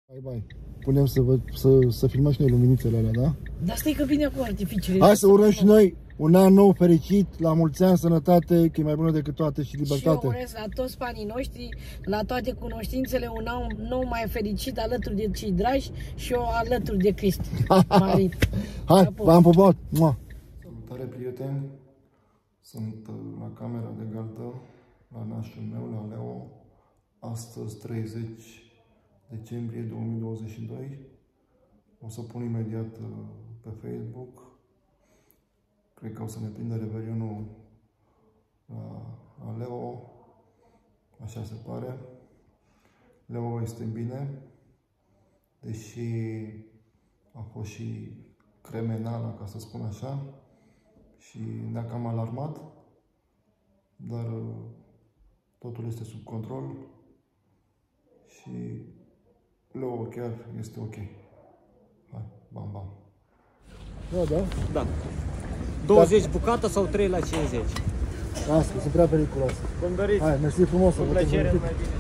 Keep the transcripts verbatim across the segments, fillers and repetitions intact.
Hai, bai. Punem să, vă, să, să filmăm și noi luminițele alea, da? Dar stai că vine cu artificiile. Hai să urăm și noi un an nou fericit, la mulți ani, sănătate, că e mai bună decât toate și libertate. Și eu urez la toți fanii noștri, la toate cunoștințele, un an nou mai fericit alături de cei dragi și eu alături de Cristi. Marit. Hai, v-am pupat! Salutare, prieteni! Sunt la camera de gardă, la nașul meu, la Leo, astăzi treizeci decembrie două mii douăzeci și doi. O să pun imediat pe Facebook. Cred că o să ne prindă Revelionul la, la Leo. Așa se pare. Leo este bine, deși a fost și cremenala, ca să spun așa, și ne-a cam alarmat, dar totul este sub control și Leo chiar este ok. Hai, bam, bam. Da, da? Da. douăzeci da. Bucată sau trei la cincizeci? Asta, sunt prea periculoase. Cum doriți. Hai, mersi frumos. Cu plăcere, mai bine.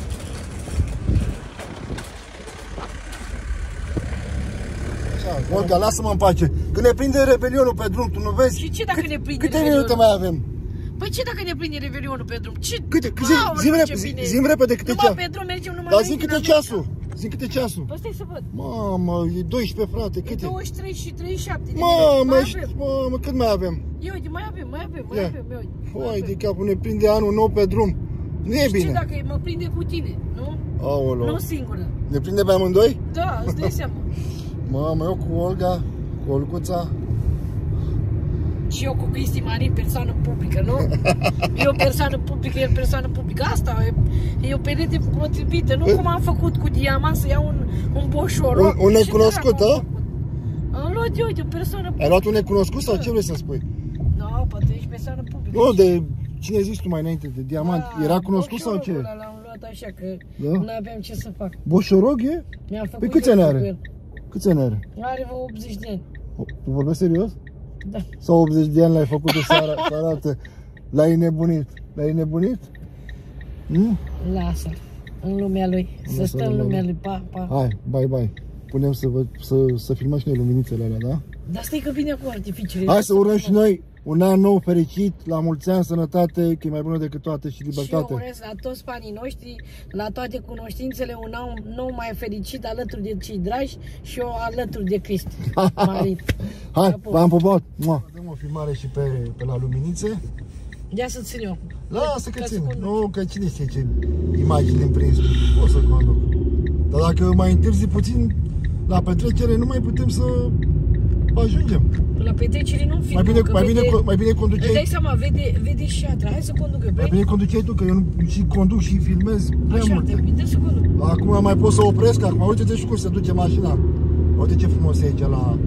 Așa, Olga, lasă-mă în pace. Când ne prinde Revelionul pe drum, tu nu vezi? Și ce dacă Cât, ne prinde Câte minute mai avem? Păi ce dacă ne prinde Revelionul pe drum? Ce? Câte? Zi, zi, zi, zi repede câte ceasul. Numai pe drum mergem numai. Dar zi câte ceasul. Zi câte ceasul. Păi stai să văd. Mamă, e doisprezece, frate, câte? E douăzeci și trei și treizeci și șapte de Mamă, ești, mamă, cât mai avem? Ia uite, mai avem, mai avem, mai avem, ia uite. Hai de capul, ne prinde anul nou pe drum. Nu e bine. Și dacă mă prinde cu tine, nu? Aoleu. Nu singură. Ne prinde pe amândoi? Da, îți dai seama. Mamă, eu cu Olga, cu Olguța. Și eu cu Cristi Marin, persoană publică, nu? Eu persoană publică, el persoană publică. Asta e, e o perete potrivită, nu cum am făcut cu Diamant să iau un, un boșoroc. Un, un necunoscut, da? Am luat eu, uite, o persoană publică. Ai luat un necunoscut sau ce vrei să spui? Nu, poate ești persoană publică. Nu, de cine ai zis tu mai înainte, de Diamant? Da, era cunoscut sau ce? L-am luat așa, că da? nu aveam ce să fac. Boșorog e? Păi câți ani are? Câți ani are? Are vreo optzeci de ani. Tu vorbești serios? Da. Sau optzeci de ani l-ai făcut de să arate? L-ai nebunit? L-ai nebunit? Nu? Lasă, în lumea lui. Să stă în lumea lui. Pa, pa. Hai, bye, bye. Punem să, vă, să, să filmăm și noi luminițele alea, da? Dar stai că vine cu artificiile. Hai să urăm și noi un an nou fericit, la mulți ani, sănătate, că e mai bună decât toate și libertate. Și eu urez la toți fanii noștri, la toate cunoștințele, un an nou mai fericit alături de cei dragi și eu alături de Cristi. Marit. Hai, v-am pupat. Dăm o filmare și pe, pe la luminițe. Ia să țin eu. Lasă că țin. Nu, că cine știe ce imagini îmi prins. O să conduc. Dar dacă mai întârzi puțin la petrecere, nu mai putem să ajungem. La petrecere nu filmăm, mai bine, mai bine, vede, mai bine conduceai. Îți dai seama, vede, vede și atra. Hai să conduc eu. Mai bine conduceai tu, că eu nu, și conduc și filmez prea așa, multe. Așa, să conduc. Acum mai pot să opresc, acum uite-te și cum se duce mașina. Uite ce frumos e aici la,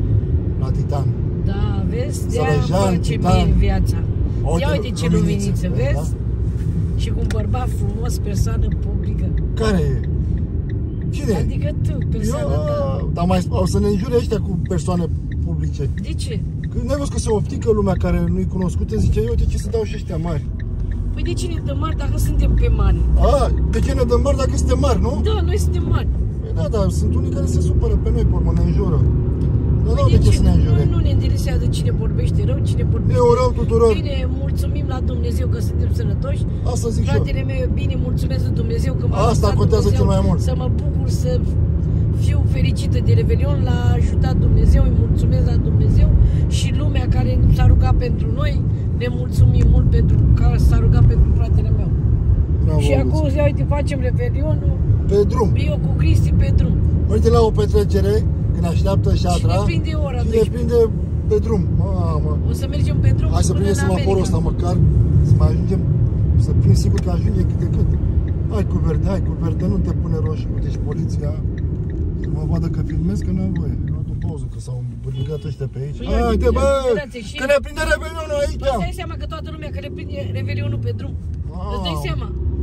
la Titan. Da, vezi? De-aia îmi Sălăjan, place Titan. mie în viața. Uite, Ia uite ce luminiță, vezi? Da? Și cu un bărbat frumos, persoană publică. Care e? Cine? Adică tu, persoană ta. Dar mai o să ne înjure ăștia cu persoane publice. De ce? Că n-ai văzut că se oftică lumea care nu-i cunoscută, zice, eu, uite ce să dau și ăștia mari. Păi de ce ne dăm mari dacă suntem pe mari? A, de ce ne dăm mari dacă suntem mari, nu? Da, noi suntem mari. Păi da, dar sunt unii care se supără pe noi, pe urmă, ne înjură. Nu, păi de, de ce să ne înjure? Noi nu ne interesează cine vorbește rău, cine vorbește... Eu rău tuturor. Bine, mulțumim la Dumnezeu că suntem sănătoși. Asta zic și eu. Fratele meu e bine, mulțumesc lui Dumnezeu că m-a Asta contează cel mai mult. Să mă bucur, să fiu fericită de Revelion, l-a ajutat Dumnezeu, îi mulțumesc la Dumnezeu și lumea care s-a rugat pentru noi, ne mulțumim mult pentru că s-a rugat pentru fratele meu. Bravo, și acum, zi, uite, facem Revelionul pe drum. Eu cu Cristi pe drum. Uite la o petrecere, când așteaptă șatra, și ne prinde ora și ne prinde pe drum. Mamă. O să mergem pe drum. Hai să prindem semaforul ăsta măcar, să mai ajungem, să prind sigur că ajunge cât de cât. Hai cu verde, hai cu verde, nu te pune roșu. Uite și poliția, să mă vadă că filmez, că n-am voie. Nu am o pauză, că s-au burigat ăștia pe aici. Haide, bă, că ne prinde Revelionul aici. Îți dai seama că toată lumea că ne prinde Revelionul pe drum. Îți dai seama?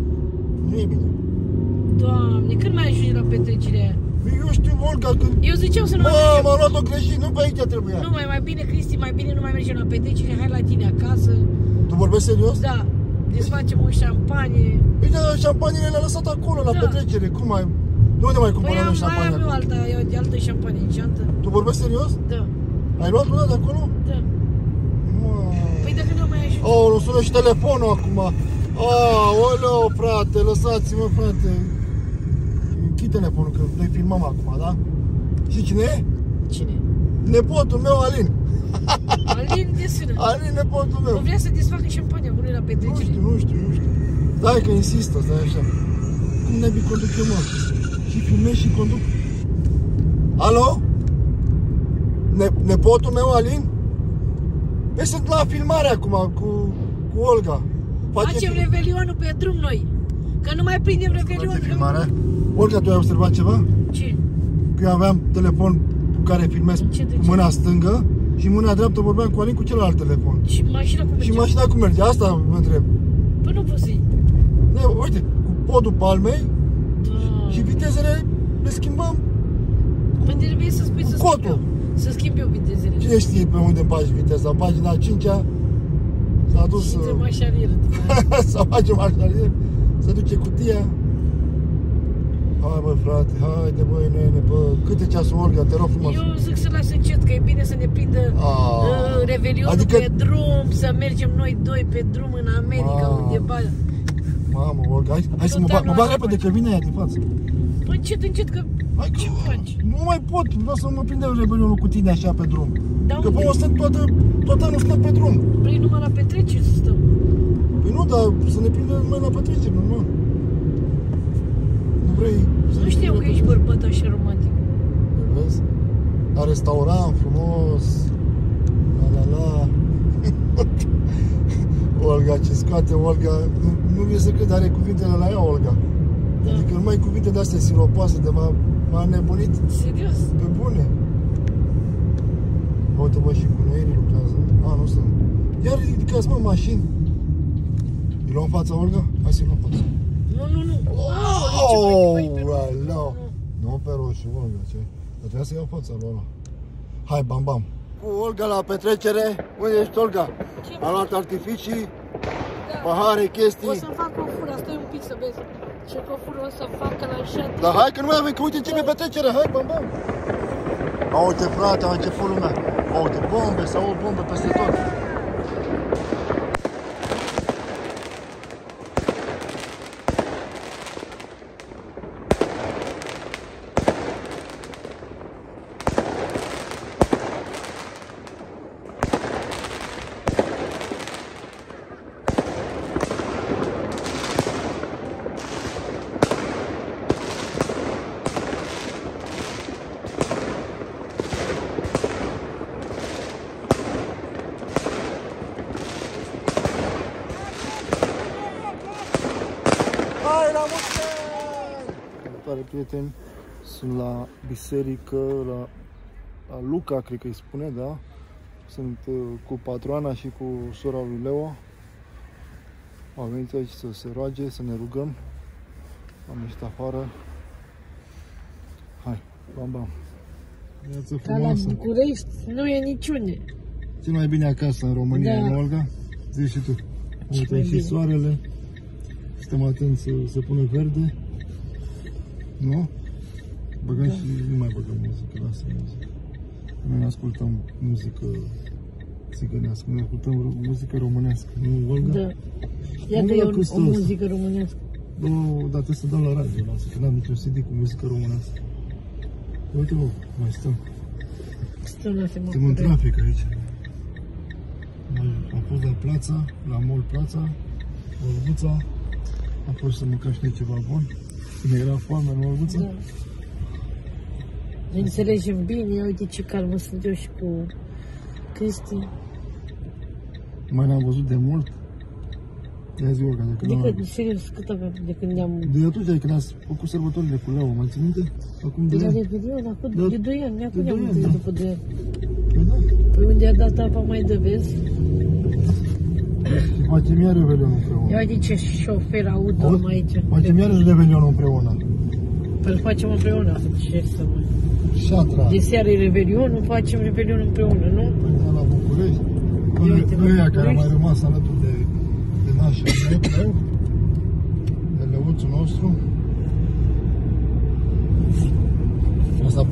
Nu e bine. Doamne, când mai ajungi la petrecerea aia? Eu știu, Olga, că... Eu ziceam să nu mai mergem. M-am luat-o greșit, nu pe aici trebuia. Nu, mai, mai bine, Cristi, mai bine nu mai mergem la petrecere, hai la tine acasă. Tu vorbești serios? Da. Desfacem o șampanie. Uite, șampaniile le-a lăsat acolo, la da. petrecere, cum ai... De unde mai Păi cumpărăm am, noi mai șampanie am eu acum? alta, eu de altă șampanie în geantă. Tu vorbești serios? Da, Ai luat una de acolo? da. Mă. Păi dacă nu mai ajunge. Oh, nu sună și telefonul acum. Oh, oleo, frate, lăsați-mă, frate. Închid telefonul, că noi filmăm acum, da? Și cine e? Cine? Nepotul meu, Alin. Alin de sână. Alin, nepotul meu. Nu vrea să desfacă șampania cu noi la Nu petrecere. știu, nu știu, nu știu. Stai că insistă, stai așa. Cum nebii conduc eu, mă? Și filmez și conduc. Alo? Ne nepotul meu, Alin? Păi sunt la filmare acum cu, cu Olga. Facem revelionul pe drum noi. Că nu mai prindem revelionul. Filmare. Olga, tu ai observat ceva? Ce? Că eu aveam telefon cu care filmez Ce, de cu ce? mâna stângă și mâna dreaptă vorbeam cu Alin cu celălalt telefon. Și mașina cum merge? Și mașina cum merge? Asta mă întreb. Păi nu pot să-i. Ne, uite, cu podul palmei Da. și vitezele le schimbăm. Păi trebuie să spui să schimb Codul. eu. Să schimb eu vitezele. Cine știe pe unde bagi viteza? În pagina a cincea s-a dus Și intrăm așa în el. să facem așa, să duce cutia. Hai bă frate, haide băi nene, bă, câte ceasul Olga, te rog frumos. Eu zic să las încet, că e bine să ne prindă Ah. uh, revelionul Adică- pe drum, să mergem noi doi pe drum în America, Ah. undeva. Mamă, Olga, hai, hai să Tot mă bag, anul mă bag așa repede, face. că vine ea din față. Păi încet, încet, că Hai că ce faci? nu mai pot, vreau să mă prinde rebelionul cu tine așa pe drum. Da, Că unde? până o stăm toată, tot anul stăm pe drum. Vrei numai la petreceri să stăm. Păi nu, dar să ne prindă mai la petreceri, normal. Nu vrei să Nu ne știu că prindă ești bărbat așa romantic. pe- Vezi? La restaurant frumos. La la la. Olga, ce scoate Olga. Nu, nu vine să cred, are cuvintele la ea, Olga. Da. Adică numai cuvinte de-astea siropoase, de m-a, m-a nebunit Serios? pe bune. Uite, bă, și gunoierii lucrează. A, nu sunt. Iar ridicați, mă, mașini. Îi luăm fața, Olga? Hai să-i luăm fața. Nu, nu, nu. Oh, Nici pe alo. nu. Nu pe roșu, Olga, ce? Dar trebuia să iau fața lui ăla. Hai, bam, bam. Cu Olga la petrecere. Unde ești, Olga? Ce Am luat artificii, Da. pahare, chestii. O să-mi fac o fură, stai un pic să vezi ce cofură o să facă la șat. Dar hai că nu mai avem, că uite începe petrecerea, hai, bam, bam. A, uite, frate, a început lumea. A, uite, bombe, sau bombe peste tot. Hai la mulți ani! Salutare, prieteni! Sunt la biserică, la, la Luca, cred că îi spune, da? Sunt uh, cu patroana și cu sora lui Leo. Am venit aici să se roage, să ne rugăm. Am ieșit afară. Hai, bam, bam! Viață Ca la frumoasă! București nu e niciune. Cel mai bine acasă în România, Da. nu, Olga? Zici și tu. Ce Uite, mai și bine. soarele. Suntem atenți să se pună verde. Nu? Băgăm Da. și nu mai băgăm muzică, lasă muzică. Noi ascultăm muzică țigănească, noi ascultăm ro- muzică românească, nu, Olga? Da. Iată Olga e o, o Custos. muzică românească. Nu, dar trebuie să dăm la radio, lasă, că n-am niciun C D cu muzică românească. Uite, bă, mai stăm. Stăm la Suntem în semafor. trafic aici. Noi am fost la Plața, la Mall Plața, Olguța. Am fost să mâncăm și noi ceva bun. Ne era foame în Olguța. Da. Ne înțelegem bine, ia uite ce calmă sunt eu și cu Cristi. Mai n-am văzut de mult. Ia zi, Olga, de când De am... când, serios, cât avem de când ne-am... De atunci, de când ați făcut sărbătorile cu Leo, mai ții minte? Acum De de la ani. Revelion, acum, Da. de doi ani, De acum doi ne-am ani, întâlnit da. după doi ani. Păi da. Păi unde a dat apa mai de vezi? Și facem iar Revelionul împreună. Ia uite ce șofer auto Auzi? am aici. Facem iar Revelionul împreună. Păi îl facem împreună, ce să mă... Șatra. De seară e Revelionul, facem Revelionul împreună, nu? Păi da, la București. Ia uite, la Ăia care au mai București. rămas alături de, de nașul meu, de lăuțul nostru.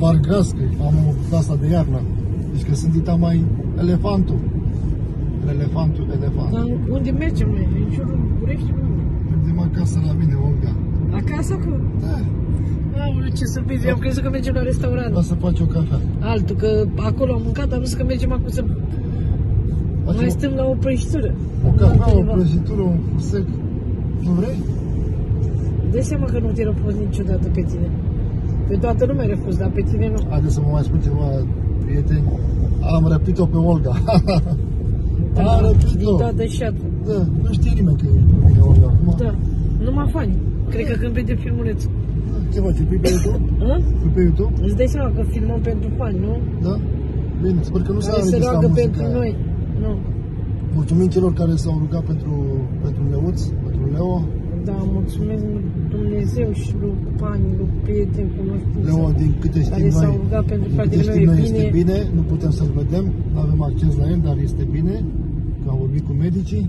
bargască, am o asta de iarnă. Deci că sunt dita mai elefantul. Elefantul, elefant. Dar unde mergem noi? În jurul Bucureștiului? Mergem acasă la mine, Olga. Acasă cu? Da. Aoleu, ce surpriză, eu am crezut că mergem la restaurant. O să faci o cafea. Altul, că acolo am mâncat, am zis că mergem acum să Facem mai stăm la o prăjitură. o cafea, o prăjitură, un fusec. Nu vrei? Dă seama că nu te refuz niciodată pe tine. Pe toată lumea refuz, dar pe tine nu. Haideți să mă mai spun ceva, prieteni. Am răpit-o pe Olga. Da, Am răpit-o. din toată șatul. Da, nu știe nimeni că e pe mine Olga acum. Da, numai fani. Cred că când vede filmulețul. Ce faci, îl pui pe YouTube? Hă? Pui pe YouTube? Îți dai seama că filmăm pentru fani, nu? Da? Bine, sper că nu s-a Care se înregistrat roagă muzica pentru aia. noi. Nu. Mulțumim celor care s-au rugat pentru, pentru Leuț, pentru Leo. Da, mulțumesc lui Dumnezeu și lui fani, lui prieteni, cunoștință. Leo, din câte care știm s-au noi, rugat pentru din câte fratele știm meu, noi e este bine. bine, nu putem să-l vedem, nu avem acces la el, dar este bine, că am vorbit cu medicii.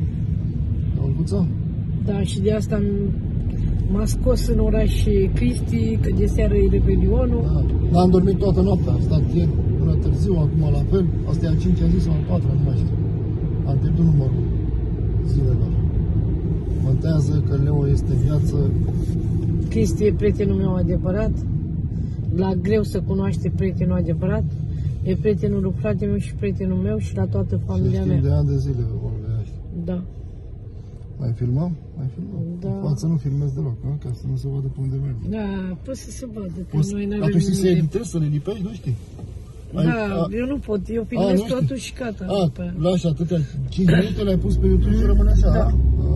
Olguța? Da, și de asta m-a scos în oraș Cristi, că de seară e Revelionul. Da. N-am dormit toată noaptea, am stat ieri până târziu, acum la fel. Asta e a cincea zi sau a patra, nu mai știu. Am pierdut numărul zilelor. Contează că Leo este în viață. Cristi e prietenul meu adevărat. La greu să cunoaște prietenul adevărat. E prietenul lui fratele meu și prietenul meu și la toată familia și mea. de ani de zile vorbea așa. Da. Mai filmăm? Mai filmăm? Da. În față nu filmez deloc, nu? Ca să nu se vadă pe unde merg. Da, poți să se vadă, că Poți- noi Dar n-avem tu știi să nimic de- editezi, să le lipești, nu știi? Ai- Da, a- eu nu pot, eu a, filmez nu știi? totul și gata. A, după aia. lași atâtea cinci minute, le-ai pus pe YouTube și rămâne așa, Da. a? A.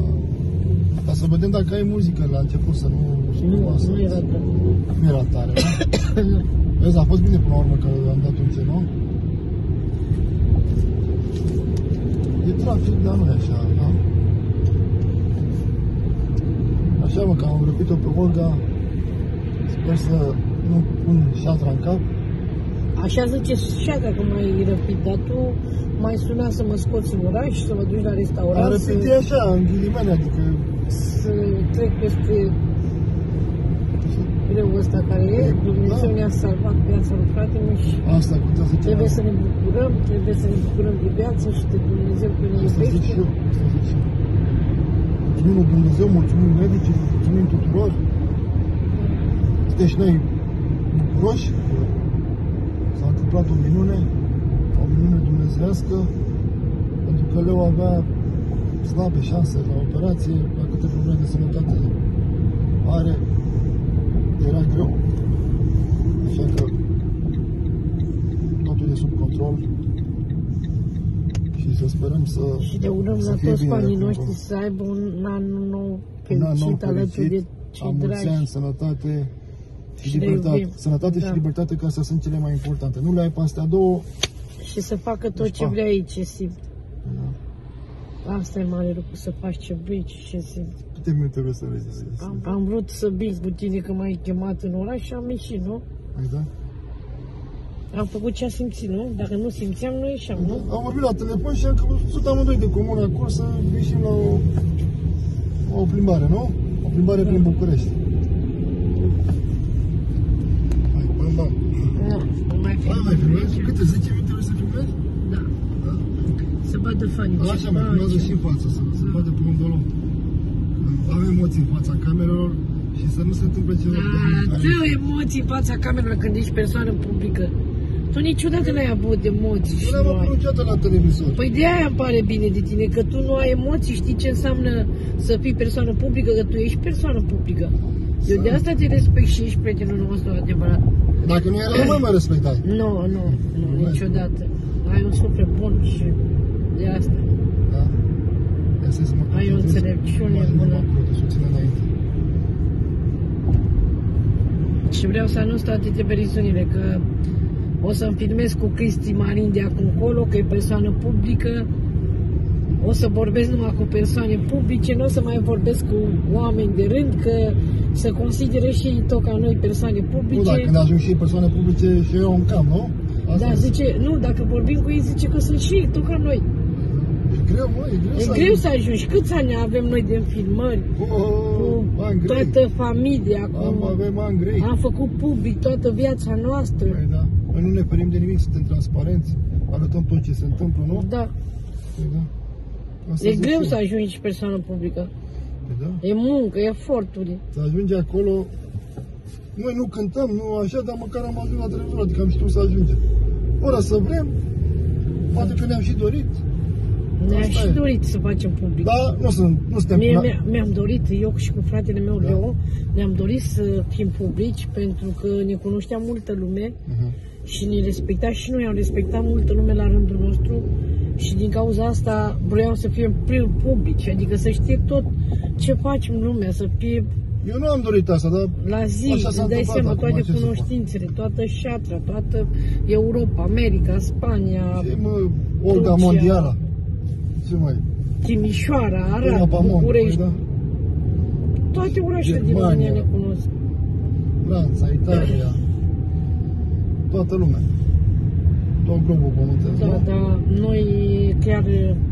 Ca să vedem dacă ai muzică la început, să nu... Nu, să- nu era da. Nu era tare, nu? Vezi, a fost bine până la urmă că am dat un ce, nu? E trafic, dar nu e așa, da? Așa, mă, că am răpit-o pe Olga. Sper să nu pun șatra în cap. Așa zice șaca că m-ai răpit, dar tu m-ai sunat să mă scoți în oraș, să mă duci la Am restaurant, răpit să, e așa, în ghilimele, adică... să trec peste greul ăsta care e. Dumnezeu Da. ne-a salvat viața lui fratele și Asta contează ce trebuie să ne bucurăm, trebuie să ne bucurăm de viață și de Dumnezeu că ne Asta zic și iubește. eu, asta zic și eu. Mulțumim lui Dumnezeu, mulțumim medicii, mulțumim tuturor. Suntem și noi bucuroși că s-a întâmplat o minune, o minune dumnezeiască, pentru că Leo avea slabe șanse la operație, la câte probleme de sănătate are, era greu. Așa că totul e sub control și să sperăm să Și de urăm să la fie toți bine fanii acum. noștri să aibă un an nou Un an nou fericit alături de fericit, cei la mulți ani, dragi. sănătate și, Și le libertate. iubim. Sănătate Da. și libertate, că astea sunt cele mai importante. Nu le ai pe astea două, Și să facă tot Deci, ce pa. vrea ei, ce simt. Asta e mare lucru, să faci ce vrei și ce simți. câte minute trebuie să vezi? Am, am vrut să big cu tine că m-ai chemat în oraș și am ieșit, nu? Păi da? Am făcut ce am simțit, nu? Dacă nu simțeam, nu ieșeam, nu? Am vorbit la telefon și am căzut amândoi de comun acolo să ieșim la o, o plimbare, nu? O plimbare prin București. Hai, bam, bam. Nu, nu mai fi. Hai, mai filmezi? Câte? zece minute trebuie să filmezi? Da. Să vadă fanii. ce Așa, mai faci. filmează și în față, să se vadă pe unde o luăm. Avem emoții în fața camerelor și să nu se întâmple ceva. Da, dă emoții în fața camerelor când ești persoană publică. Tu niciodată n-ai avut emoții și Nu am nu avut ai. niciodată la televizor. Păi de aia îmi pare bine de tine, că tu nu ai emoții, știi ce înseamnă să fii persoană publică, că tu ești persoană publică. Eu de asta te respect și ești prietenul nostru adevărat. Dacă nu era, nu mai mă respectai. Nu, nu, nu, niciodată. Ai un suflet bun și de asta. Da? Ia să mă Ai o concentrez. înțelepciune Mai bună. mă acolo, să o țin înainte. Și vreau să anunț toate televiziunile că o să-mi filmez cu Cristi Marin de acum încolo, că e persoană publică. O să vorbesc numai cu persoane publice, nu o să mai vorbesc cu oameni de rând, că să considere și ei tot ca noi persoane Nu, publice. dacă când ajung și persoane publice și eu în cam, nu? Asta Da, zic. zice, nu, dacă vorbim cu ei, zice că sunt și ei tot ca noi. Și greu, mă, e greu, E să, greu să ajungi. Câți ani avem noi de filmări? Cu, Cu ani grei. toată familia. Cu... Am, avem ani grei. Am făcut public toată viața noastră. Păi, da. Noi nu ne ferim de nimic, suntem transparenți, arătăm tot ce se întâmplă, nu? Da. Păi, da. Asta E zic greu eu. să ajungi persoană publică. Păi, da. E muncă, e eforturi. Să ajunge acolo. Noi nu cântăm, nu așa, dar măcar am ajuns la televizor, adică am știut să ajungem. Fără să vrem, poate că ne-am și dorit. Ne-am Asta și e. dorit să facem public. Dar nu, sunt, nu suntem... Mie, na- mi- mi-am dorit, eu și cu fratele meu Da. Leo, ne-am dorit să fim publici pentru că ne cunoștea multă lume Mhm. și ne respecta și noi am respectat multă lume la rândul nostru și din cauza asta vreau să fim pri- publici, adică să știe tot ce facem în lumea, să fie Eu nu am dorit asta, dar la zi, așa s-a îți dai întâmplat seama acum, toate ce să fac? cunoștințele, toată șatra, toată Europa, America, Spania, ce mă, Olga Turcia. Mondiala. Ce mai? Timișoara, Până Arad, pe Amon, București, păi, da. toate orașele din Germania. România ne cunosc. Franța, Italia, toată lumea. Tot globul pământesc, Da, nu? dar noi chiar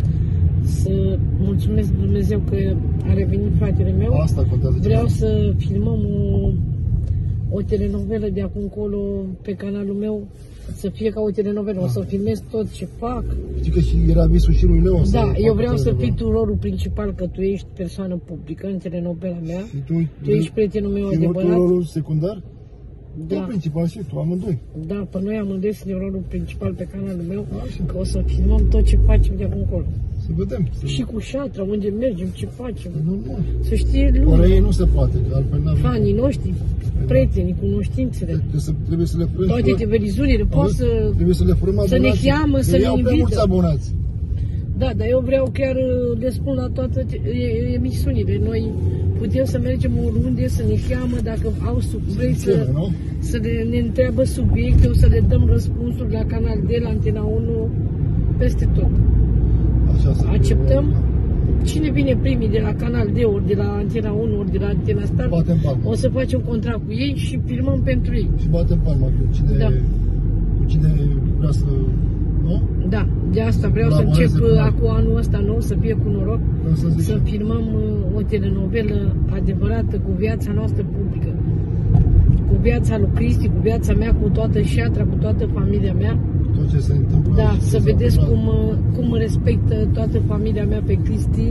să mulțumesc Dumnezeu că a revenit fratele meu. Asta contează. Vreau ceva. să filmăm o, o telenovelă de acum încolo pe canalul meu, să fie ca o telenovelă, o să filmez tot ce fac. Știi că și era visul și lui Leo. să Da, facă eu vreau să telenovela. fii tu rolul principal, că tu ești persoană publică în telenovela mea. Și tu, Tu ești prietenul meu și tu adevărat. rolul secundar? Da. Da, Principal și tu, amândoi. da, pe noi amândoi suntem rolul principal pe canalul meu, Așa. că o să filmăm tot ce facem de acum încolo. Să vedem. Să... Și cu șatra, unde mergem, ce facem. Normal. Să știe Fără ei lumea, nu se poate, că altfel n-avem. fanii noștri, prietenii, cunoștințele, Trebuie să, trebuie să le furăm. toate televiziunile, pot să... Trebuie să le furăm să ne abonații. cheamă, Că să ne iau prea invită. mulți abonați. Da, dar eu vreau chiar, le spun la toate e- emisiunile, noi putem să mergem oriunde, să ne cheamă, dacă au sub, vrei să, Cere, nu? să le, ne întreabă subiecte, o să le dăm răspunsuri la Canal D, la Antena unu, peste tot. Așa să fie. Acceptăm? Cine vine primii de la Canal D, ori de la Antena unu, ori de la Antena Star, Batem palma. o să facem contract cu ei și filmăm pentru ei. Și batem palma cu cine, Da. cu cine vrea să... Nu? Da, de asta vreau să Colaboreze încep cu noi. acum anul ăsta nou, să fie cu noroc, Vreau să zic. să filmăm uh, o telenovelă adevărată cu viața noastră publică. Cu viața lui Cristi, cu viața mea, cu toată șatra, cu toată familia mea. Tot ce se întâmplă. Da, și ce să s-a vedeți întâmplat. cum, uh, cum respectă toată familia mea pe Cristi.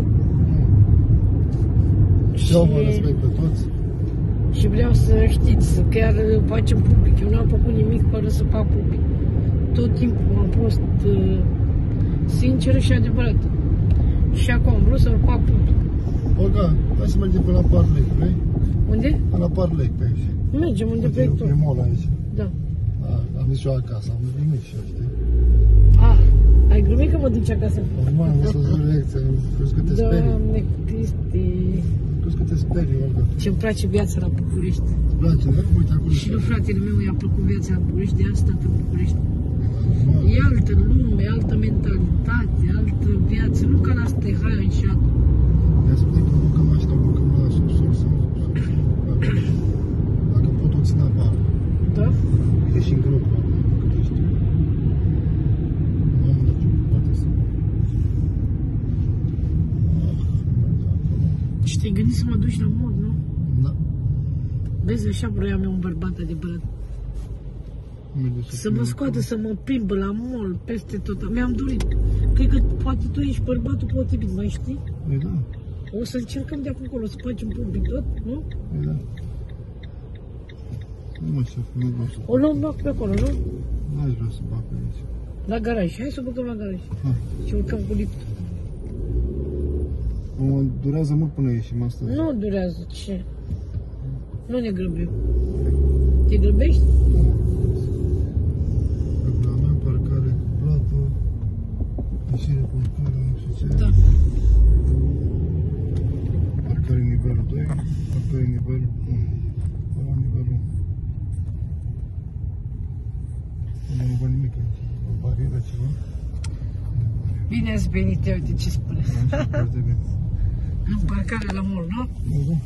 Și eu mă respect pe toți. și vreau să știți, să chiar facem public. Eu nu am făcut nimic fără să fac public. Tot timpul am fost uh, sinceră și adevărată. Și acum am vrut să-l fac public. Olga, hai să mergem pe la Park Lake, vrei? Unde? Pe la Park Lake, pe aici. Mergem unde Uite, vrei e tu. mall aici. Da. A, am zis și eu acasă, am nimic și eu, știi? A, ai glumit că mă duci acasă? Normal, am să văzut reacția, am crezut că te sperii. Doamne Cristi, Am crezut că te sperii, Olga. ce-mi place viața la București. Îți place, da? Uite acolo. Și lui fratele meu i-a plăcut viața la București, de asta în București. Normal. E altă lume, altă mentalitate, altă viață, nu ca la Stehaia în șat. Ia să vedem că urcăm așa, urcăm la subsol sau dacă pot o ține afară. Da? E și în grob, câte știu. Nu am nicio poate să... Și te-ai gândit să mă duci la mod, nu? Da. Vezi, așa vroiam eu un bărbat adevărat. Merge Să mă scoată, să mă plimbă la mall, peste tot. Mi-am dorit. Cred că poate tu ești bărbatul potrivit, mai știi? Păi da, O să încercăm de acum încolo să facem public tot, nu? păi da. Nu mă știu, nu vreau să... O luăm loc pe acolo, nu? N-aș vrea să bag pe aici. La garaj. Hai să băgăm la garaj. Ha. Și urcăm cu liftul. Mă durează mult până ieșim astăzi. Nu durează, ce? Nu ne grăbim. Te grăbești? Regulament, parcare cu plată, ieșire cu parcare, nu știu ce. Da. Parcare nivelul doi, parcare nivelul unu. La nivelul unu. Nu văd nimic aici. O barieră, ceva. Bine ați venit, uite ce spune. Da, și foarte bine. În parcarea la mall, nu? Da, da.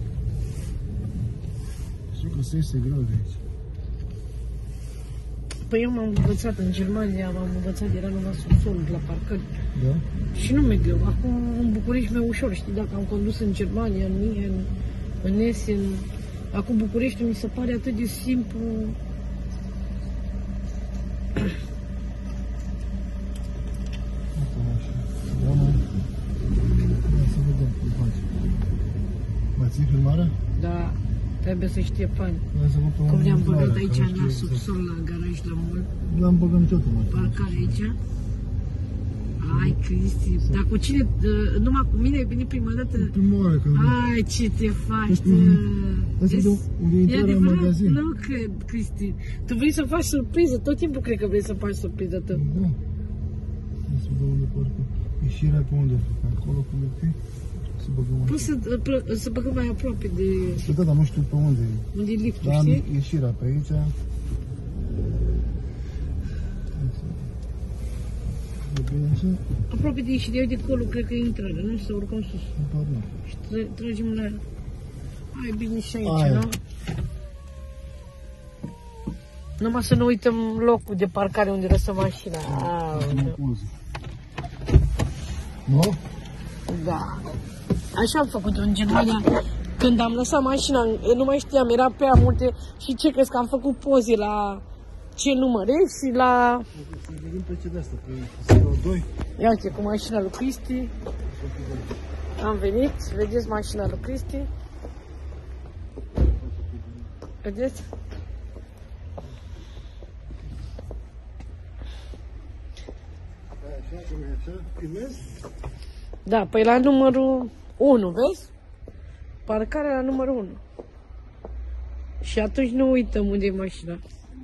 Știu că se iese greu de aici. Păi eu m-am învățat în Germania, m-am învățat, era numai subsolul la parcări. Da? Și nu mi-e greu. Acum în București mi-e ușor, știi, dacă am condus în Germania, în Mien, în Essen. Acum București mi se pare atât de simplu. Mai ții filmarea? Da, trebuie să știe fani. Hai să văd pe Cum unde le-am intrarea, băgat aici care la știe subsol, la garaj, la mall, L-am băgat niciodată, mă. parcare aici. Ai, Cristi, dar cu cine, uh, numai cu mine ai venit prima dată? Prima oară când... Ai, ce te faci, Hai să vedem unde e intrarea în magazin. Nu cred, Cristi. Tu vrei să faci surpriză, tot timpul cred că vrei să faci surpriză tău. Da. Hai să vedem unde parcă. Ieșirea pe unde? Pe acolo, cum e fi? Să băgăm așa. Poți să, uh, să băgăm mai aproape de Să da, dar nu știu pe unde e. unde e liftul, Dar am știi? ieșirea pe aici. E bine așa? Aproape de ieșirea, eu de acolo cred că e intrarea, nu? Să urcăm sus. Pardon. Și tra- tragem la... Ai bine și aici, Aia. nu? Numai să nu uităm locul de parcare unde lăsăm mașina. Aoleu. Nu? Da. Așa am făcut în Germania. Când am lăsat mașina, nu mai știam, era prea multe. Și ce crezi că am făcut poze la ce număr e și la... Să vedem pe ce de asta, pe zero doi. Ia uite, cu mașina lui Cristi. Am venit, vedeți mașina lui Cristi. Vedeți? Așa, cum e așa? Filmezi? Da, păi la numărul unu, vezi? Parcarea la numărul unu. Și atunci nu uităm unde e mașina.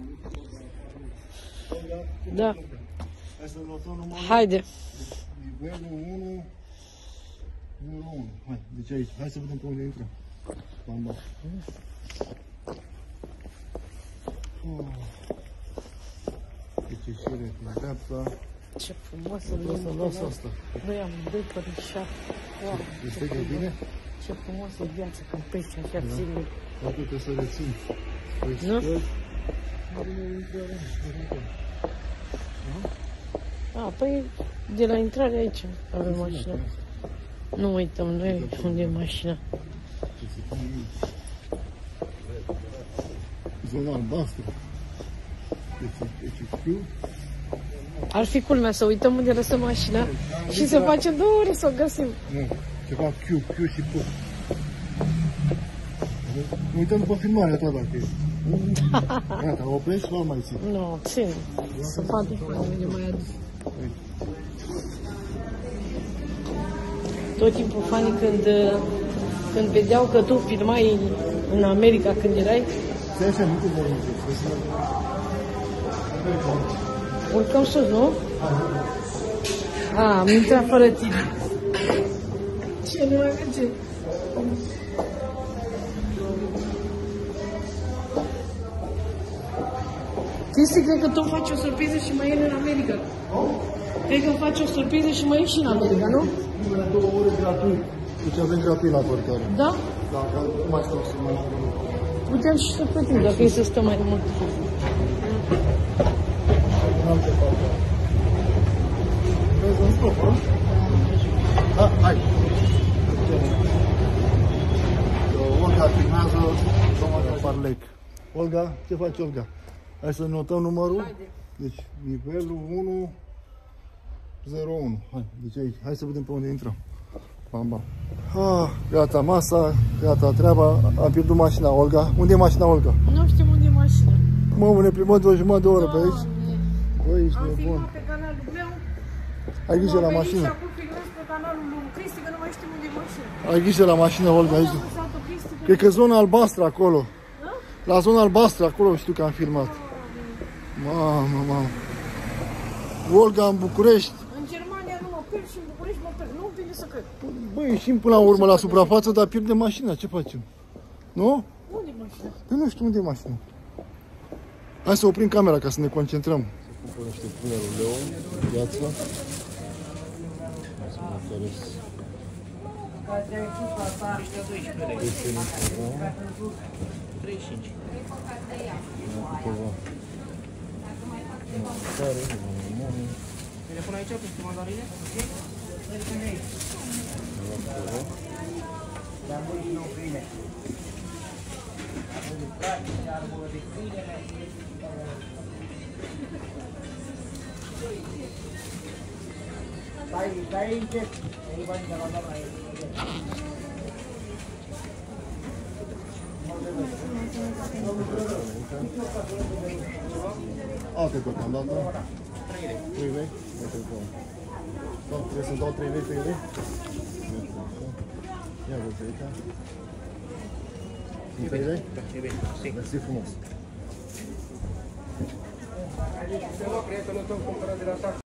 Da. Hai să notăm numărul. Haide. Nivelul unu zero unu. Hai, deci aici. Hai să vedem pe unde intrăm. Bam, bam. Oh. Deci ieșire din dreapta. Ce frumos să Lasă, lasă asta. Noi am doi părișari. Wow, Este de bine? ce frumos e viața când pești așa singur. Poate că să rețin. Nu? A, păi de la intrare aici avem mașina. Nu uităm noi unde e mașina. Zona albastră. Deci, deci Q. Ar fi culmea să uităm unde lăsăm mașina și să facem două ore să o găsim. Nu, ceva Q, Q și P. Nu uităm după filmarea ta dacă e. Gata, oprești sau mai ții? Nu, țin. Să vadă unde mai adus. Tot timpul fanii când, când vedeau că tu filmai în America când erai, Stai așa, nu te dai nici. urcăm sus, nu? A, am intrat fără tine. Ce, nu mai merge? Cristi, cred că tu faci o surpriză și mai e în America. Cred că faci o surpriză și mai e și în America, nu? Două ore gratuit. Deci avem gratuit la parcare. Da? Dacă nu mai stau să mai Putem și să plătim dacă e să stăm mai mult. în alte parcare. Vezi în stop, hă? Da, hai. Olga filmează domnul Parlec. Olga, ce faci, Olga? Hai să notăm numărul. Haide. Deci, nivelul unu zero unu. Hai, deci aici. Hai să vedem pe unde intrăm. Bam, bam. Ah, gata masa, gata treaba. Am pierdut mașina, Olga. Unde e mașina, Olga? Nu știu unde e mașina. Mă, ne plimbăm de o jumătate de oră pe aici. Doamne. Băi, ești Am nebun. filmat pe canalul meu. Ai grijă la Am venit mașină. Și acum filmez pe canalul lui Cristi, că nu mai știu unde e mașina. Ai grijă la mașină, Olga, aici. Am lăsat-o Cristi, că- Cred că zona albastră acolo. Da? La zona albastră acolo știu că am filmat. Mamă, mamă. Olga în București. În Germania nu mă pierd și în București mă pierd. Nu vine să cred. Băi, ieșim până la urmă la suprafață, dar pierdem mașina. Ce facem? Nu? Unde e mașina? Păi nu știu unde e mașina. Hai să oprim camera ca să ne concentrăm. Să cumpăr niște pâine lui Leo, viața. Hai să mă care treizeci și cinci. câteva. Mâncare, mâncare. Le pun aici peste mandarine? Stai, stai încet. Ei bani de la doamna aici. Alte deocamdată? trei lei. Da, trebuie să-mi dau trei lei, trei lei? Ia vă aici. trei lei? E bine, sì. Mersi frumos. Se no, prietenul tău cumpără de la taxi.